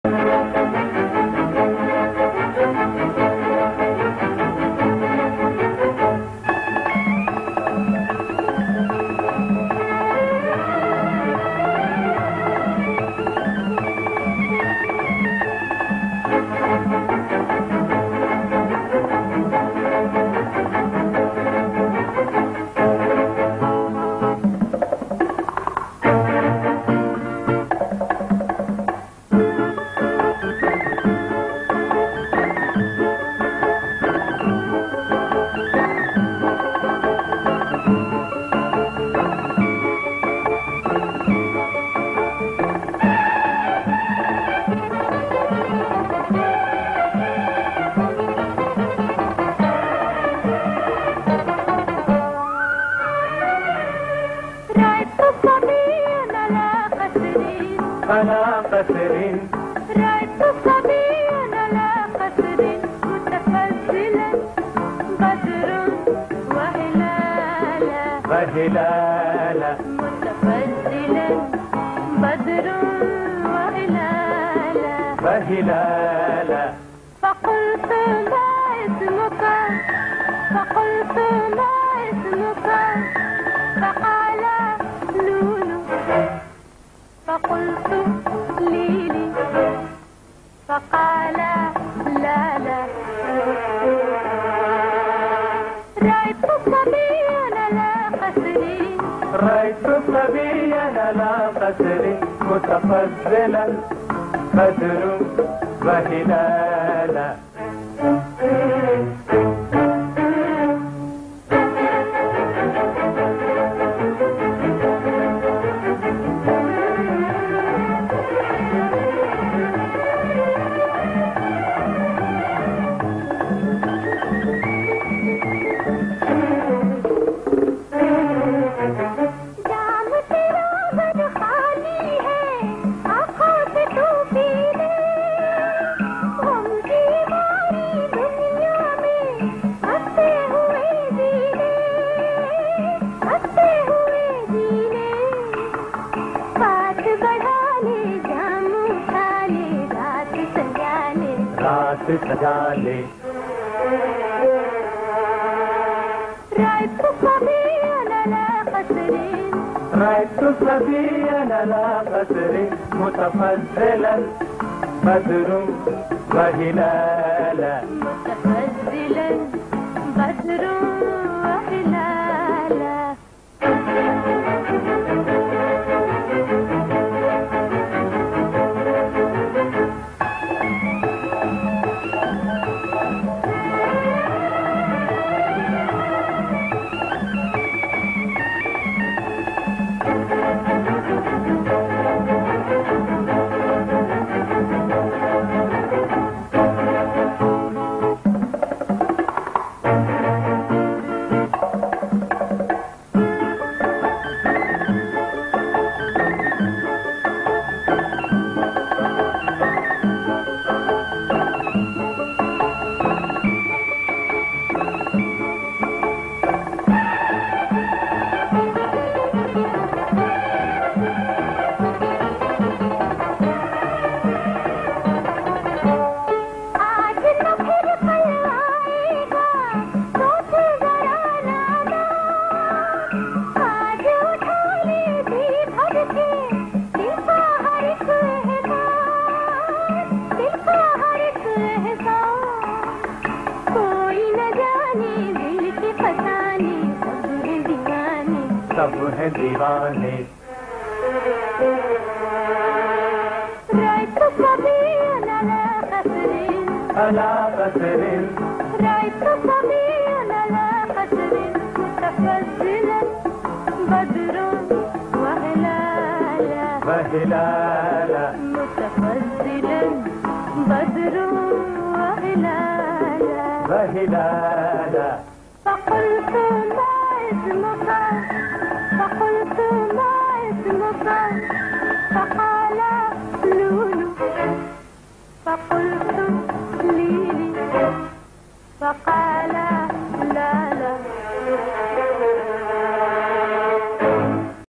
على قصر رأيت صبيا على قصر متفضلا بدر وهلالا متفضلا بدر وهلالا فقلت ما اسمك فقلت ما اسمك فقال لولو فقلت ليلي فقال لا رأيت صبيا على قصر رأيت صبيا على قصر متفضلا بدر وهلالا रात सजा ले رأيت صبيا على قصر رأيت صبيا على قصر متفضلا بدر وهلالا متفضلا بدر وهلالا सब है दीवाने رأيت صبيا على قصر على قصر رأيت صبيا على قصر متفضلا بدر وهلالا متفضلا بدر وهلالا فقلت ما اسمك فقلت ما اسمك فقال لولو فقلت ليلي فقال